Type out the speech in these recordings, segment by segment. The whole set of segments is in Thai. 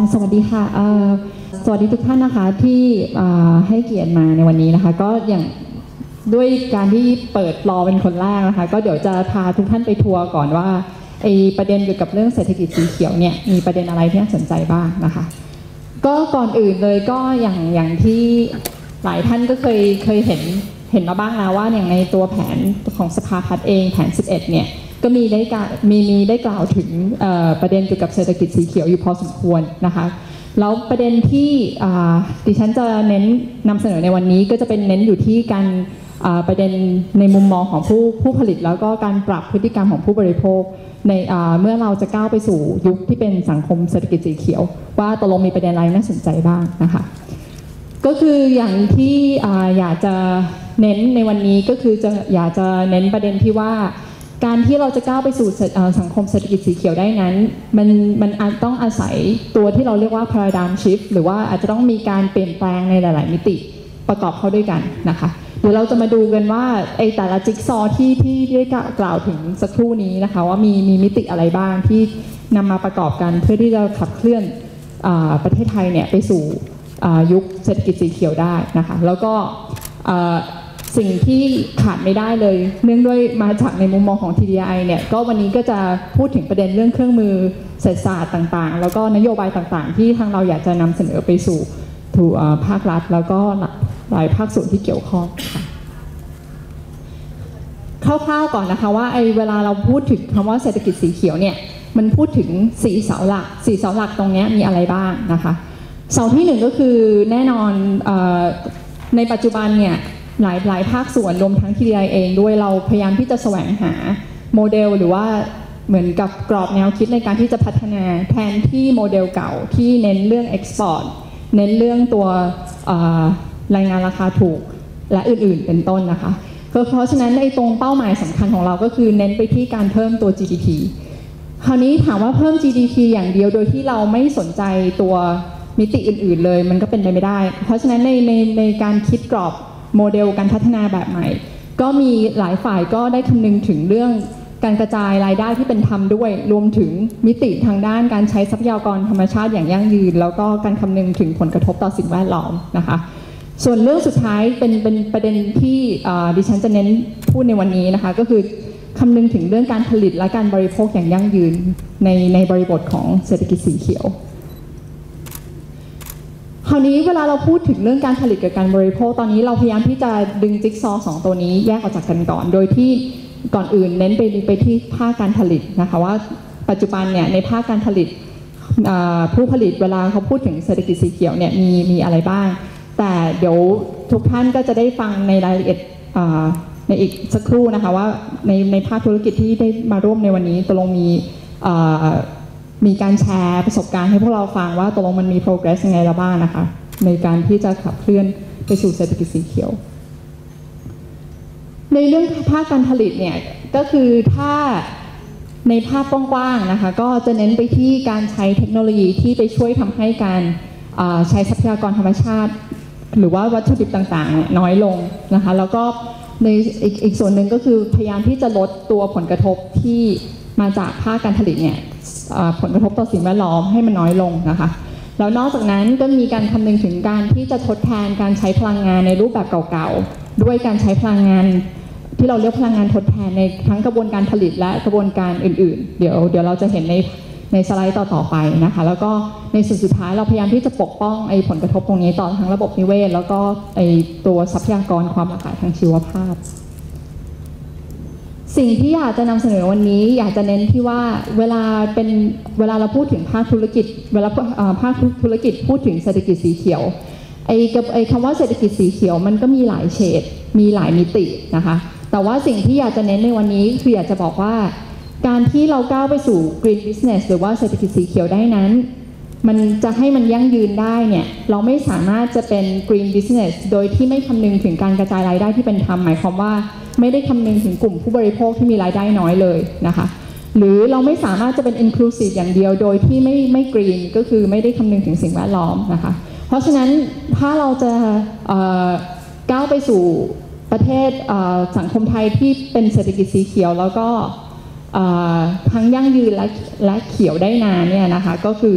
สวัสดีค่ะสวัสดีทุกท่านนะคะที่ให้เกียรติมาในวันนี้นะคะก็อย่างด้วยการที่เปิดรอเป็นคนแรกนะคะก็เดี๋ยวจะพาทุกท่านไปทัวร์ก่อนว่าไอประเด็นเกี่ยวกับเรื่องเศรษฐกิจสีเขียวเนี่ยมีประเด็นอะไรที่น่าสนใจบ้างนะคะก็ก่อนอื่นเลยก็อย่างที่หลายท่านก็เคยเห็นมาบ้างแล้วว่าอย่างในตัวแผนของสภาพัฒน์เองแผน11เนี่ยก็มีได้กล่าวถึงประเด็นเกี่ยวกับเศรษฐกิจสีเขียวอยู่พอสมควรนะคะแล้วประเด็นที่ดิฉันจะเน้นนำเสนอในวันนี้ก็จะเป็นเน้นอยู่ที่การประเด็นในมุมมองของผู้ผลิตแล้วก็การปรับพฤติกรรมของผู้บริโภคในเมื่อเราจะก้าวไปสู่ยุคที่เป็นสังคมเศรษฐกิจสีเขียวว่าตกลงมีประเด็นอะไรน่าสนใจบ้างนะคะก็คืออย่างที่อยากจะเน้นในวันนี้ก็คืออยากจะเน้นประเด็นที่ว่าการที่เราจะก้าวไปสู่สังคมเศรษฐกิจสีเขียวได้นั้นมันต้องอาศัยตัวที่เราเรียกว่า paradigm shift หรือว่าอาจจะต้องมีการเปลี่ยนแปลงในหลายๆมิติประกอบเข้าด้วยกันนะคะเดี๋ยวเราจะมาดูกันว่าไอ้แต่ละจิ๊กซอว์ที่ได้กล่าวถึงสักครู่นี้นะคะว่ามีมิติอะไรบ้างที่นำมาประกอบกันเพื่อที่จะขับเคลื่อนประเทศไทยเนี่ยไปสู่ยุคเศรษฐกิจสีเขียวได้นะคะแล้วก็สิ่งที่ขาดไม่ได้เลยเนื่องด้วยมาจากในมุมมองของ TDI เนี่ยก็วันนี้ก็จะพูดถึงประเด็นเรื่องเครื่องมือเศรษฐศาสตร์ต่างๆแล้วก็นโยบายต่างๆที่ทางเราอยากจะนำเสนอไปสู่ภาครัฐแล้วก็หลายภาคส่วนที่เกี่ยวข้องค่ะคร่าวๆก่อนนะคะว่าเวลาเราพูดถึงคำว่าเศรษฐกิจสีเขียวเนี่ยมันพูดถึง4 เสาหลักตรงนี้มีอะไรบ้างนะคะเสาที่1ก็คือแน่นอนในปัจจุบันเนี่ยหลายภาคส่วนรวมทั้ง TDI เองด้วยเราพยายามที่จะแสวงหาโมเดลหรือว่าเหมือนกับกรอบแนวคิดในการที่จะพัฒนาแทนที่โมเดลเก่าที่เน้นเรื่อง Export เน้นเรื่องตัวรายงานราคาถูกและอื่นๆเป็นต้นนะคะเพราะฉะนั้นในตรงเป้าหมายสำคัญของเราก็คือเน้นไปที่การเพิ่มตัว GDP คราวนี้ถามว่าเพิ่ม GDP อย่างเดียวโดยที่เราไม่สนใจตัวมิติอื่นๆเลยมันก็เป็นไปไม่ได้เพราะฉะนั้นในการคิดกรอบโมเดลการพัฒนาแบบใหม่ก็มีหลายฝ่ายก็ได้คำนึงถึงเรื่องการกระจายรายได้ที่เป็นธรรมด้วยรวมถึงมิติทางด้านการใช้ทรัพยากรธรรมชาติอย่างยั่งยืนแล้วก็การคำนึงถึงผลกระทบต่อสิ่งแวดล้อมนะคะส่วนเรื่องสุดท้ายเป็นประเด็นที่ดิฉันจะเน้นพูดในวันนี้นะคะก็คือคำนึงถึงเรื่องการผลิตและการบริโภคอย่างยั่งยืนในบริบทของเศรษฐกิจสีเขียวคราวนี้เวลาเราพูดถึงเรื่องการผลิตกับการบริโภคตอนนี้เราพยายามที่จะดึงจิ๊กซอว์2ตัวนี้แยกออกจากกันก่อนโดยที่ก่อนอื่นเน้นไปที่ภาคการผลิตนะคะว่าปัจจุบันเนี่ยในภาคการผลิตผู้ผลิตเวลาเขาพูดถึงเศรษฐกิจสีเขียวเนี่ยมีอะไรบ้างแต่เดี๋ยวทุกท่านก็จะได้ฟังในรายละเอียดในอีกสักครู่นะคะว่าในภาคธุรกิจที่ได้มาร่วมในวันนี้ตกลงมีการแชร์ประสบการณ์ให้พวกเราฟังว่าตกลงมันมี progress ยังไงแล้วบ้างนะคะในการที่จะขับเคลื่อนไปสู่เศรษฐกิจสีเขียวในเรื่องภาคการผลิตเนี่ยก็คือถ้าในภาพกว้างๆนะคะก็จะเน้นไปที่การใช้เทคโนโลยีที่ไปช่วยทำให้การใช้ทรัพยากรธรรมชาติหรือว่าวัตถุดิบต่างๆน้อยลงนะคะแล้วก็ในอีกส่วนหนึ่งก็คือพยายามที่จะลดตัวผลกระทบที่มาจากภาคการผลิตเนี่ยผลกระทบต่อสิ่งแวดล้อมให้มันน้อยลงนะคะแล้วนอกจากนั้นก็มีการคำนึงถึงการที่จะทดแทนการใช้พลังงานในรูปแบบเก่าๆด้วยการใช้พลังงานที่เราเรียกพลังงานทดแทนในทั้งกระบวนการผลิตและกระบวนการอื่นๆเดี๋ยวเราจะเห็นในสไลด์ต่อไปนะคะแล้วก็ในสุดท้ายเราพยายามที่จะปกป้องผลกระทบตรงนี้ต่อทั้งระบบนิเวศแล้วก็ตัวทรัพยากรความหลากหลายทางชีวภาพสิ่งที่อยากจะนำเสนอวันนี้อยากจะเน้นที่ว่าเวลาเราพูดถึงภาคธุรกิจเวลาภาคธุรกิจพูดถึงเศรษฐกิจสีเขียวคำว่าเศรษฐกิจสีเขียวมันก็มีหลายเฉดมีหลายมิตินะคะแต่ว่าสิ่งที่อยากจะเน้นในวันนี้คืออยากจะบอกว่าการที่เราก้าวไปสู่ green business หรือว่าเศรษฐกิจสีเขียวได้นั้นมันจะให้มันยั่งยืนได้เนี่ยเราไม่สามารถจะเป็น green business โดยที่ไม่คำนึงถึงการกระจายรายได้ที่เป็นธรรมหมายความว่าไม่ได้คำนึงถึงกลุ่มผู้บริโภคที่มีรายได้น้อยเลยนะคะหรือเราไม่สามารถจะเป็น inclusive อย่างเดียวโดยที่ไม่ green ก็คือไม่ได้คำนึงถึงสิ่งแวดล้อมนะคะเพราะฉะนั้นถ้าเราจะก้าวไปสู่ประเทศสังคมไทยที่เป็นเศรษฐกิจสีเขียวแล้วก็ทั้งยั่งยืนและเขียวได้นานเนี่ยนะคะก็คือ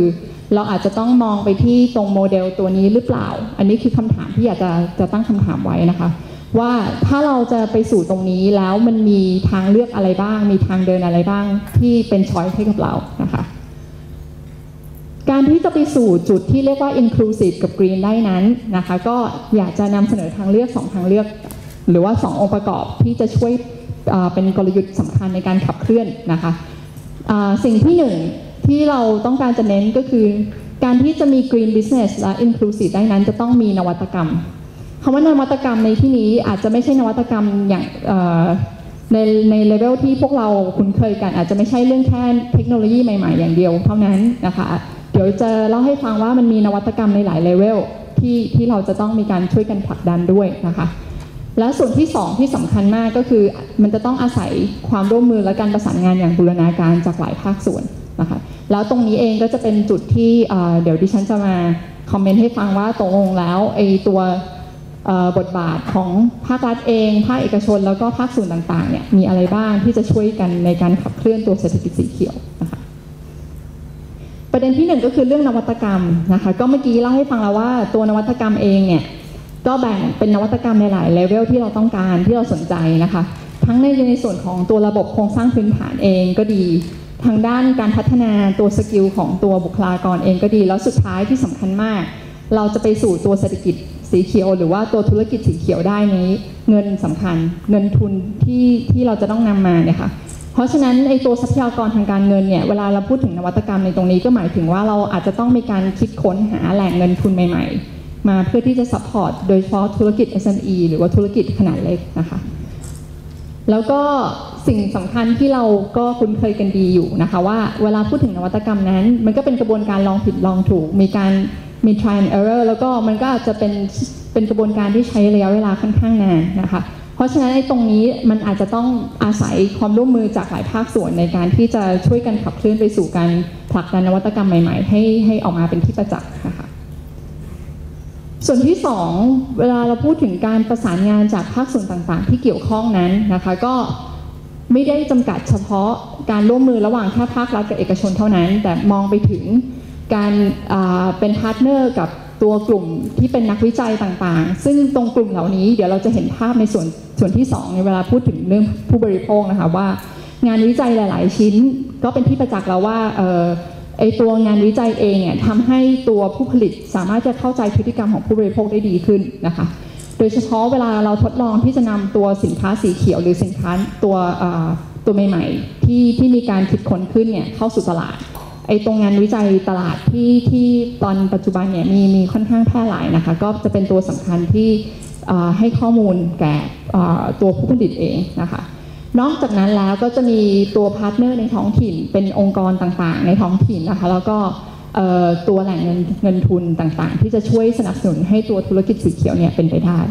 เราอาจจะต้องมองไปที่ตรงโมเดลตัวนี้หรือเปล่าอันนี้คือคำถามที่อยากจะตั้งคำถามไว้นะคะว่าถ้าเราจะไปสู่ตรงนี้แล้วมันมีทางเลือกอะไรบ้างมีทางเดินอะไรบ้างที่เป็นช้อยส์ให้กับเรานะคะการที่จะไปสู่จุดที่เรียกว่า inclusive กับ green ได้นั้นนะคะก็อยากจะนำเสนอทางเลือก2ทางเลือกหรือว่า2องค์ประกอบที่จะช่วยเป็นกลยุทธ์สำคัญในการขับเคลื่อนนะคะสิ่งที่1ที่เราต้องการจะเน้นก็คือการที่จะมี green business และ inclusive ได้นั้นจะต้องมีนวัตกรรมคำว่านวัตกรรมในที่นี้อาจจะไม่ใช่นวัตกรรมอย่างในเลเวลที่พวกเราคุ้นเคยกันอาจจะไม่ใช่เรื่องแค่เทคโนโลยีใหม่ๆอย่างเดียวเท่านั้นนะคะเดี๋ยวจะเล่าให้ฟังว่ามันมีนวัตกรรมในหลายเลเวลที่เราจะต้องมีการช่วยกันผลักดันด้วยนะคะและส่วนที่2ที่สำคัญมากก็คือมันจะต้องอาศัยความร่วมมือและการประสานงานอย่างบูรณาการจากหลายภาคส่วนนะคะแล้วตรงนี้เองก็จะเป็นจุดที่เดี๋ยวดิฉันจะมาคอมเมนต์ให้ฟังว่าตกลงแล้วไอ้ตัวบทบาทของภาครัฐเองภาคเอกชนแล้วก็ภาคส่วนต่างๆเนี่ยมีอะไรบ้างที่จะช่วยกันในการขับเคลื่อนตัวเศรษฐกิจสีเขียวนะคะประเด็นที่1ก็คือเรื่องนวัตกรรมนะคะก็เมื่อกี้เล่าให้ฟังแล้วว่าตัวนวัตกรรมเองเนี่ยก็แบ่งเป็นนวัตกรรมในหลายเลเวลที่เราต้องการที่เราสนใจนะคะทั้งในส่วนของตัวระบบโครงสร้างพื้นฐานเองก็ดีทางด้านการพัฒนาตัวสกิลของตัวบุคลากรเองก็ดีแล้วสุดท้ายที่สำคัญมากเราจะไปสู่ตัวเศรษฐกิจสีเขียวหรือว่าตัวธุรกิจสีเขียวได้นี้เงินสำคัญเงินทุนที่เราจะต้องนำมาเนี่ยค่ะเพราะฉะนั้นไอ้ตัวทรัพยากรทางการเงินเนี่ยเวลาเราพูดถึงนวัตกรรมในตรงนี้ก็หมายถึงว่าเราอาจจะต้องมีการคิดค้นหาแหล่งเงินทุนใหม่ๆมาเพื่อที่จะซัพพอร์ตโดยเฉพาะธุรกิจ SME หรือว่าธุรกิจขนาดเล็กนะคะแล้วก็สิ่งสำคัญที่เราก็คุ้นเคยกันดีอยู่นะคะว่าเวลาพูดถึงนวัตกรรมนั้นมันก็เป็นกระบวนการลองผิดลองถูกมีการมี try and error แล้วก็มันก็อาจจะเป็นกระบวนการที่ใช้ระยะเวลาค่อนข้างนานนะคะเพราะฉะนั้นตรงนี้มันอาจจะต้องอาศัยความร่วมมือจากหลายภาคส่วนในการที่จะช่วยกันขับเคลื่อนไปสู่การผลักดันนวัตกรรมใหม่ๆให้ออกมาเป็นที่ประจักษ์นะคะส่วนที่2เวลาเราพูดถึงการประสานงานจากภาคส่วนต่างๆที่เกี่ยวข้องนั้นนะคะก็ไม่ได้จำกัดเฉพาะการร่วมมือระหว่างแค่ภาครัฐกับเอกชนเท่านั้นแต่มองไปถึงการเป็นพาร์ทเนอร์กับตัวกลุ่มที่เป็นนักวิจัยต่างๆซึ่งตรงกลุ่มเหล่านี้เดี๋ยวเราจะเห็นภาพในส่วนที่2ในเวลาพูดถึงเรื่องผู้บริโภคนะคะว่างานวิจัยหลายๆชิ้นก็เป็นที่ประจักษ์แล้วว่าไอตัวงานวิจัยเองเนี่ยทำให้ตัวผู้ผลิตสามารถจะเข้าใจพฤติกรรมของผู้บริโภคได้ดีขึ้นนะคะโดยเฉพาะเวลาเราทดลองที่จะนำตัวสินค้าสีเขียวหรือสินค้าตัวใหม่ๆที่มีการคิดค้นขึ้นเนี่ยเข้าสู่ตลาดไอตรงงานวิจัยตลาดที่ตอนปัจจุบันเนี่ยมีค่อนข้างแพร่หลายนะคะก็จะเป็นตัวสำคัญที่ให้ข้อมูลแก่ตัวผู้ผลิตเองนะคะนอกจากนั้นแล้วก็จะมีตัวพาร์ทเนอร์ในท้องถิ่นเป็นองค์กรต่างๆในท้องถิ่นนะคะแล้วก็ตัวแหล่งเงินทุนต่างๆที่จะช่วยสนับสนุนให้ตัวธุรกิจสีเขียวเนี่ยเป็นไปได้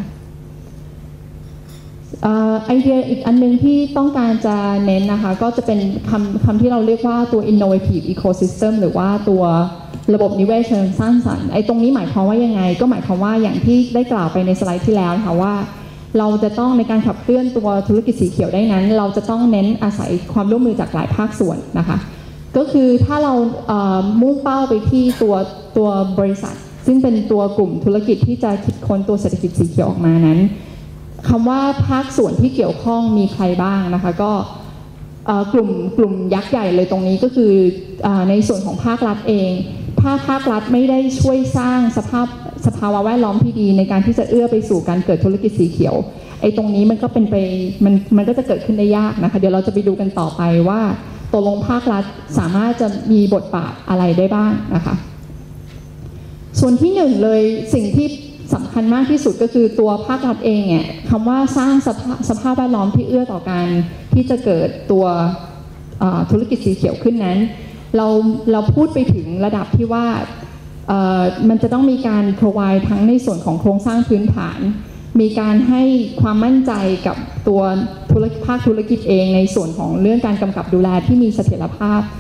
ไอเดียอีกอันนึงที่ต้องการจะเน้นนะคะก็จะเป็นคำที่เราเรียกว่าตัว innovative ecosystem หรือว่าตัวระบบนิเวศเชิงสร้างสรรค์ไอตรงนี้หมายความว่ายังไงก็หมายความว่าอย่างที่ได้กล่าวไปในสไลด์ที่แล้วค่ะว่าเราจะต้องในการขับเคลื่อนตัวธุรกิจสีเขียวได้นั้นเราจะต้องเน้นอาศัยความร่วมมือจากหลายภาคส่วนนะคะก็คือถ้าเรามุ่งเป้าไปที่ตัวบริษัทซึ่งเป็นตัวกลุ่มธุรกิจที่จะคิดค้นตัวเศรษฐกิจสีเขียวออกมานั้นคำว่าภาคส่วนที่เกี่ยวข้องมีใครบ้างนะคะก็กลุ่มยักษ์ใหญ่เลยตรงนี้ก็คือในส่วนของภาครัฐเองถ้าภาครัฐไม่ได้ช่วยสร้างสภาวะแวดล้อมที่ดีในการที่จะเอื้อไปสู่การเกิดธุรกิจสีเขียวไอ้ตรงนี้มันก็เป็นไปมันก็จะเกิดขึ้นได้ยากนะคะเดี๋ยวเราจะไปดูกันต่อไปว่าตกลงภาครัฐสามารถจะมีบทบาทอะไรได้บ้างนะคะส่วนที่1เลยสิ่งที่สำคัญมากที่สุดก็คือตัวภาครัฐเองเนี่ยคำว่าสร้างสภาพแวดล้อมที่เอื้อต่อการที่จะเกิดตัวธุรกิจสีเขียวขึ้นนั้นเราพูดไปถึงระดับที่ว่ามันจะต้องมีการ provide ทั้งในส่วนของโครงสร้างพื้นฐานมีการให้ความมั่นใจกับตัวภาคธุรกิจเองในส่วนของเรื่องการกำกับดูแลที่มีเสถียรภาพ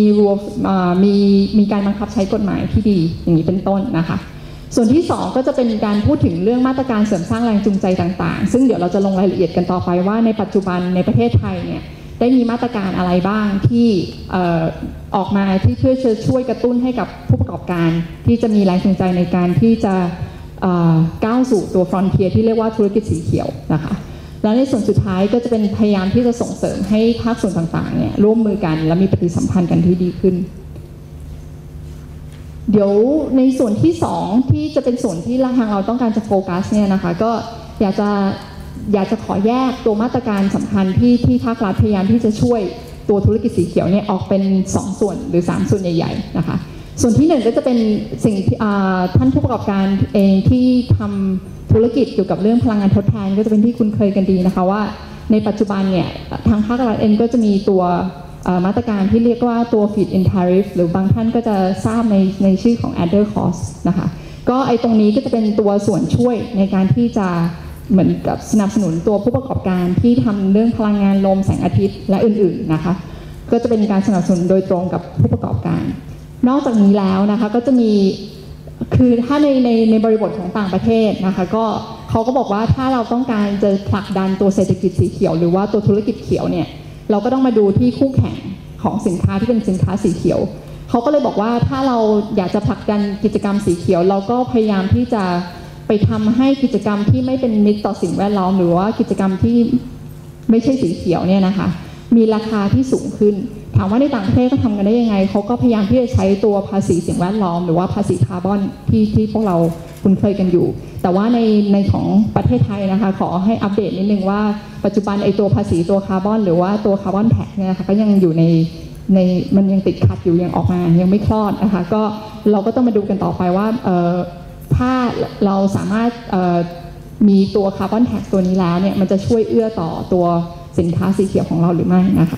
มีการบังคับใช้กฎหมายที่ดีอย่างนี้เป็นต้นนะคะส่วนที่2ก็จะเป็นการพูดถึงเรื่องมาตรการเสริมสร้างแรงจูงใจต่างๆซึ่งเดี๋ยวเราจะลงรายละเอียดกันต่อไปว่าในปัจจุบันในประเทศไทยเนี่ยได้มีมาตรการอะไรบ้างที่ออกมาที่เพื่อจะช่วยกระตุ้นให้กับผู้ประกอบการที่จะมีแรงจูงใจในการที่จะก้าวสู่ตัวฟรอนเทียร์ที่เรียกว่าธุรกิจสีเขียวนะคะแล้วในส่วนสุดท้ายก็จะเป็นพยายามที่จะส่งเสริมให้ภาคส่วนต่างๆเนี่ยร่วมมือกันและมีปฏิสัมพันธ์กันที่ดีขึ้นเดี๋ยวในส่วนที่2ที่จะเป็นส่วนที่ทางเราต้องการจะโฟกัสเนี่ยนะคะก็อยากจะขอแยกตัวมาตรการสำคัญที่ภาครัฐพยายามที่จะช่วยตัวธุรกิจสีเขียวเนี่ยออกเป็น2ส่วนหรือ3ส่วนใหญ่ๆนะคะส่วนที่1ก็จะเป็นสิ่งที่ท่านผู้ประกอบการเองที่ทำธุรกิจเกี่ยวกับเรื่องพลังงานทดแทนก็จะเป็นที่คุ้นเคยกันดีนะคะว่าในปัจจุบันเนี่ยทางภาครัฐเองก็จะมีตัวมาตรการที่เรียกว่าตัว feed in tariff หรือบางท่านก็จะทราบในชื่อของ adder cost นะคะก็ไอ้ตรงนี้ก็จะเป็นตัวส่วนช่วยในการที่จะเหมือนกับสนับสนุนตัวผู้ประกอบการที่ทำเรื่องพลังงานลมแสงอาทิตย์และอื่นๆนะคะก็จะเป็นการสนับสนุนโดยตรงกับผู้ประกอบการนอกจากนี้แล้วนะคะก็จะมีคือถ้าในบริบทของต่างประเทศนะคะก็เขาก็บอกว่าถ้าเราต้องการจะผลักดันตัวเศรษฐกิจสีเขียวหรือว่าตัวธุรกิจเขียวเนี่ยเราก็ต้องมาดูที่คู่แข่งของสินค้าที่เป็นสินค้าสีเขียวเขาก็เลยบอกว่าถ้าเราอยากจะผลักดันกิจกรรมสีเขียวเราก็พยายามที่จะไปทำให้กิจกรรมที่ไม่เป็นมิตรต่อสิ่งแวดล้อมหรือว่ากิจกรรมที่ไม่ใช่สีเขียวเนี่ยนะคะมีราคาที่สูงขึ้นถามว่าในต่างประเทศก็ทำกันได้ยังไงเขาก็พยายามที่จะใช้ตัวภาษีสิ่งแวดล้อมหรือว่าภาษีคาร์บอนที่พวกเราคุ้นเคยกันอยู่แต่ว่าในของประเทศไทยนะคะขอให้อัปเดตนิดนึงว่าปัจจุบันไอตัวภาษีตัวคาร์บอนหรือว่าตัวคาร์บอนแท็กเนี่ยนะคะก็ยังอยู่ในมันยังติดขัดอยู่ยังออกมายังไม่คลอดนะคะก็เราก็ต้องมาดูกันต่อไปว่าถ้าเราสามารถมีตัวคาร์บอนแท็กตัวนี้แล้วเนี่ยมันจะช่วยเอื้อต่อตัวสินค้าสีเขียวของเราหรือไม่นะคะ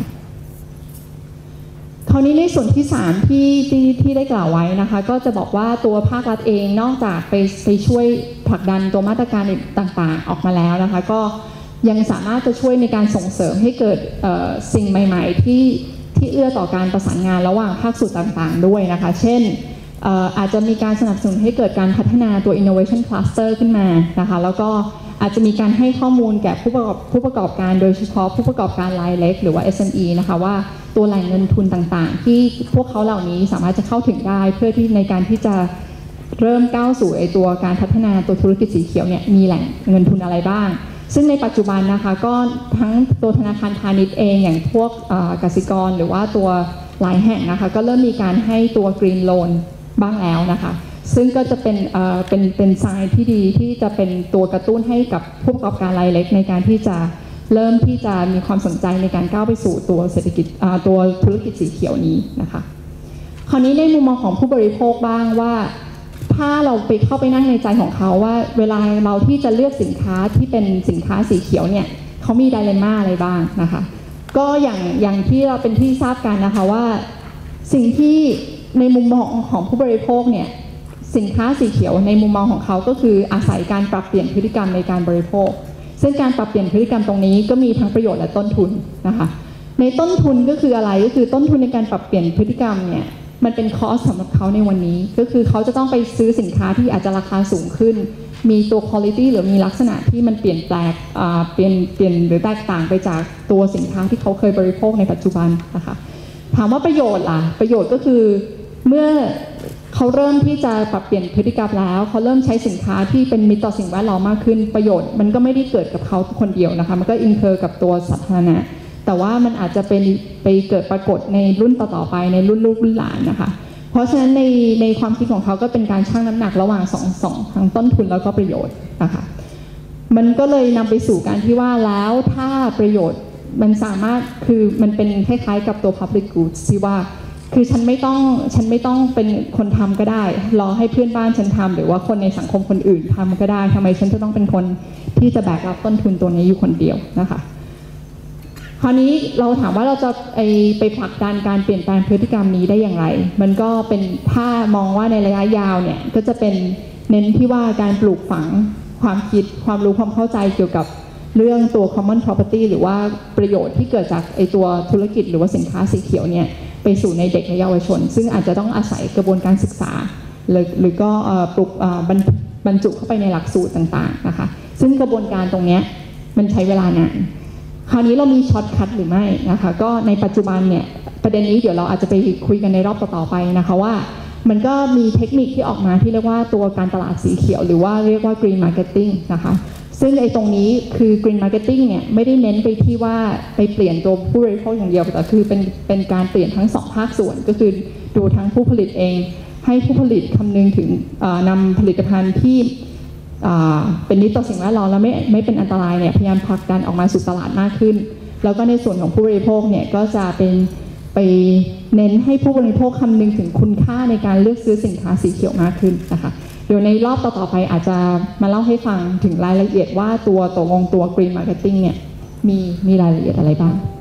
คราวนี้ในส่วนที่3ที่ได้กล่าวไว้นะคะก็จะบอกว่าตัวภาครัฐเองนอกจากไปช่วยผลักดันตัวมาตรการต่างๆออกมาแล้วนะคะก็ยังสามารถจะช่วยในการส่งเสริมให้เกิดสิ่งใหม่ๆที่เอื้อต่อการประสานงานระหว่างภาคส่วนต่างๆด้วยนะคะเช่นอาจจะมีการสนับสนุนให้เกิดการพัฒนาตัว innovation cluster ขึ้นมานะคะแล้วก็อาจจะมีการให้ข้อมูลแก่ผู้ประกอบการโดยเฉพาะผู้ประกอบการรายเล็กหรือว่า SME นะคะว่าตัวแหล่งเงินทุนต่างๆที่พวกเขาเหล่านี้สามารถจะเข้าถึงได้เพื่อที่ในการที่จะเริ่มก้าวสู่ตัวการพัฒนาตัวธุรกิจสีเขียวเนี่ยมีแหล่งเงินทุนอะไรบ้างซึ่งในปัจจุบันนะคะก็ทั้งตัวธนาคารพาณิชย์เองอย่างพวกกสิกรหรือว่าตัวหลายแห่งนะคะก็เริ่มมีการให้ตัว green loan บ้างแล้วนะคะซึ่งก็จะเป็นไซน์ที่ดีที่จะเป็นตัวกระตุ้นให้กับผู้ประกอบการรายเล็กในการที่จะเริ่มที่จะมีความสนใจในการก้าวไปสู่ตัวเศรษฐกิจตัวธุรกิจสีเขียวนี้นะคะคราวนี้ในมุมมองของผู้บริโภคบ้างว่าถ้าเราไปเข้าไปนั่งในใจของเขาว่าเวลาเราที่จะเลือกสินค้าที่เป็นสินค้าสีเขียวเนี่ยเขามีไดเลม่าอะไรบ้างนะคะก็อย่างที่เราเป็นที่ทราบกันนะคะว่าสิ่งที่ในมุมมองของผู้บริโภคเนี่ยสินค้าสีเขียวในมุมมองของเขาก็คืออาศัยการปรับเปลี่ยนพฤติกรรมในการบริโภคซึ่งการปรับเปลี่ยนพฤติกรรมตรงนี้ก็มีทั้งประโยชน์และต้นทุนนะคะในต้นทุนก็คืออะไรก็คือต้นทุนในการปรับเปลี่ยนพฤติกรรมเนี่ยมันเป็นคอสสำหรับเขาในวันนี้ก็คือเขาจะต้องไปซื้อสินค้าที่อาจจะราคาสูงขึ้นมีตัวคุณภาพหรือมีลักษณะที่มันเปลี่ยนแปลงเปลี่ยนหรือแตกต่างไปจากตัวสินค้าที่เขาเคยบริโภคในปัจจุบันนะคะถามว่าประโยชน์ล่ะประโยชน์ก็คือเมื่อเขาเริ่มที่จะปรับเปลี่ยนพฤติกรรมแล้วเขาเริ่มใช้สินค้าที่เป็นมิตรต่อสิ่งแวดล้อมมากขึ้นประโยชน์มันก็ไม่ได้เกิดกับเขาคนเดียวนะคะมันก็อินเคอร์กับตัวสาธารณะแต่ว่ามันอาจจะไปเกิดปรากฏในรุ่นต่อๆไปในรุ่นลูกรุ่นหลานนะคะเพราะฉะนั้นในความคิดของเขาก็เป็นการชั่งน้ำหนักระหว่างสองทั้งต้นทุนแล้วก็ประโยชน์นะคะมันก็เลยนำไปสู่การที่ว่าแล้วถ้าประโยชน์มันสามารถคือมันเป็นคล้ายๆกับตัว public goods ที่ว่าคือฉันไม่ต้องเป็นคนทำก็ได้รอให้เพื่อนบ้านฉันทำหรือว่าคนในสังคมคนอื่นทำก็ได้ทำไมฉันจะต้องเป็นคนที่จะแบกรับต้นทุนตัวนี้อยู่คนเดียวนะคะคราวนี้เราถามว่าเราจะไปผลักดันการเปลี่ยนแปลงพฤติกรรมนี้ได้อย่างไรมันก็เป็นถ้ามองว่าในระยะยาวเนี่ยก็จะเป็นเน้นที่ว่าการปลูกฝังความคิดความรู้ความเข้าใจเกี่ยวกับเรื่องตัว common property หรือว่าประโยชน์ที่เกิดจากตัวธุรกิจหรือว่าสินค้าสีเขียวเนี่ยไปสู่ในเด็กและเยาวชนซึ่งอาจจะต้องอาศัยกระบวนการศึกษาหรือก็ปลุกบรรจุเข้าไปในหลักสูตรต่างๆนะคะซึ่งกระบวนการตรงนี้มันใช้เวลานานคราวนี้เรามีช็อตคัทหรือไม่นะคะก็ในปัจจุบันเนี่ยประเด็นนี้เดี๋ยวเราอาจจะไปคุยกันในรอบต่อๆไปนะคะว่ามันก็มีเทคนิคที่ออกมาที่เรียกว่าตัวการตลาดสีเขียวหรือว่าเรียกว่า green marketing นะคะซึ่งไอ้ตรงนี้คือ green marketing เนี่ยไม่ได้เน้นไปที่ว่าไปเปลี่ยนตัวผู้บริโภคอย่างเดียวแต่คือเป็นการเปลี่ยนทั้งสองภาคส่วนก็คือดูทั้งผู้ผลิตเองให้ผู้ผลิตคำนึงถึงนำผลิตภัณฑ์ที่เป็นมิตรต่อสิ่งแวดล้อมและไม่เป็นอันตรายเนี่ยพยายามผลักดันออกมาสู่ตลาดมากขึ้นแล้วก็ในส่วนของผู้บริโภคเนี่ยก็จะเป็นไปเน้นให้ผู้บริโภคคำนึงถึงคุณค่าในการเลือกซื้อสินค้าสีเขียวมากขึ้นนะคะเดี๋ยวในรอบต่อๆไปอาจจะมาเล่าให้ฟังถึงรายละเอียดว่าตัว green marketing เนี่ยมีรายละเอียดอะไรบ้าง